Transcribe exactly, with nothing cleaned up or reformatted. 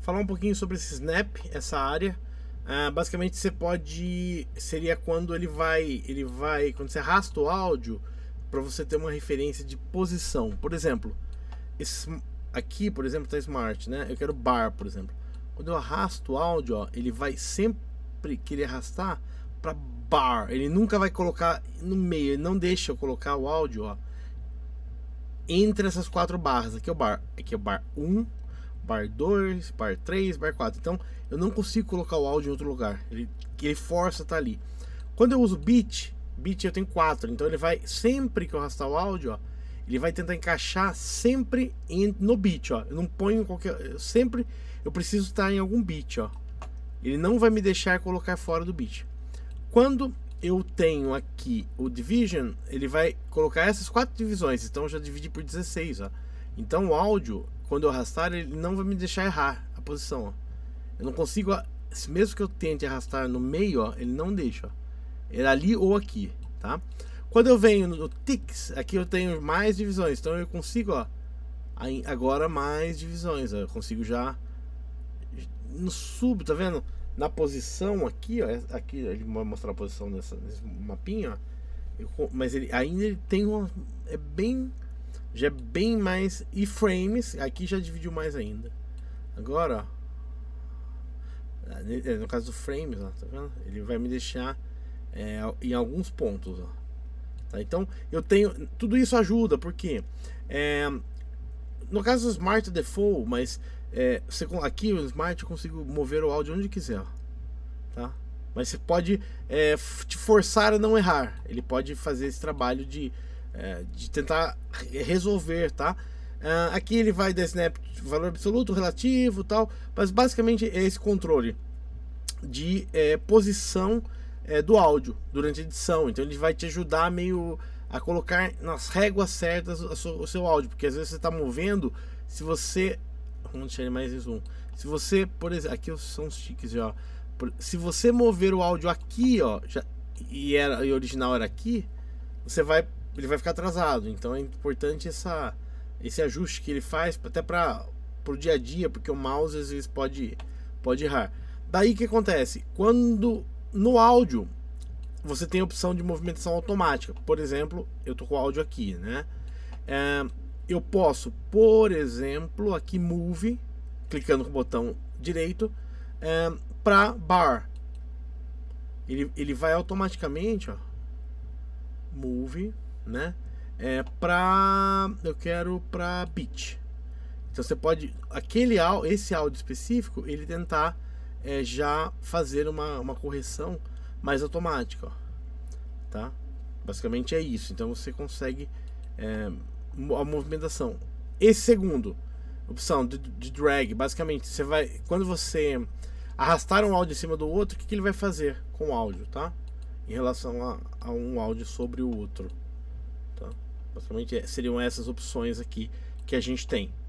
falar um pouquinho sobre esse snap, essa área. Uh, basicamente você pode, seria quando ele vai, ele vai, quando você arrasta o áudio para você ter uma referência de posição. Por exemplo, esse, aqui, por exemplo, tá Smart, né? Eu quero bar, por exemplo. Quando eu arrasto o áudio, ó, ele vai sempre querer arrastar para bar. Ele nunca vai colocar no meio, ele não deixa eu colocar o áudio, ó, entre essas quatro barras. Aqui é o bar, aqui é o bar um, bar dois, bar três, bar quatro. Então eu não consigo colocar o áudio em outro lugar. Ele, ele força tá ali. Quando eu uso beat, beat eu tenho quatro. Então ele vai, sempre que eu arrastar o áudio, ó, ele vai tentar encaixar sempre em, no beat, ó. Eu não ponho qualquer, eu sempre eu preciso estar em algum beat, ó. Ele não vai me deixar colocar fora do beat. Quando eu tenho aqui o division, ele vai colocar essas quatro divisões. Então eu já dividi por dezesseis, ó. Então o áudio, quando eu arrastar, ele não vai me deixar errar a posição, ó. Eu não consigo, mesmo que eu tente arrastar no meio, ó, ele não deixa, ó. É ali ou aqui, tá? Quando eu venho no ticks, aqui eu tenho mais divisões, então eu consigo, ó, agora mais divisões, ó. Eu consigo já no sub, tá vendo? Na posição aqui, ó, aqui ele vai mostrar a posição nessa, nesse mapinha, ó. Eu, mas ele ainda ele tem uma, é bem, já é bem mais iframes. Aqui já dividiu mais ainda. Agora, ó, no caso do frames, ó, tá vendo? Ele vai me deixar é, em alguns pontos, ó. Tá? Então eu tenho, tudo isso ajuda porque é, no caso do Smart Default, mas é, você, aqui o Smart eu consigo mover o áudio onde quiser, ó. Tá? Mas você pode é, te forçar a não errar. Ele pode fazer esse trabalho de, é, de tentar resolver, tá? Uh, aqui ele vai dar snap valor absoluto, relativo, tal, mas basicamente é esse controle de é, posição é, do áudio durante a edição. Então ele vai te ajudar meio a colocar nas réguas certas o seu, o seu áudio, porque às vezes você está movendo, se você, vamos deixar ele mais zoom, se você, por exemplo, aqui são os tiques, ó, se você mover o áudio aqui, ó, já, e era e o original era aqui, você vai, ele vai ficar atrasado. Então é importante essa esse ajuste que ele faz até para o dia a dia, porque o mouse às vezes pode, pode errar. Daí o que acontece? Quando no áudio você tem a opção de movimentação automática, por exemplo, eu tô com o áudio aqui, né? É, eu posso, por exemplo, aqui move, clicando com o botão direito, é, para bar. Ele, ele vai automaticamente, ó, move, né? É pra, eu quero para beat. Então você pode, aquele esse áudio específico, ele tentar é, já fazer uma, uma correção mais automática, ó, tá? Basicamente é isso. Então você consegue é, a movimentação. Esse segundo opção de, de drag, basicamente você vai, quando você arrastar um áudio em cima do outro, o que, que ele vai fazer com o áudio, tá? Em relação a, a um áudio sobre o outro, tá? Basicamente seriam essas opções aqui que a gente tem.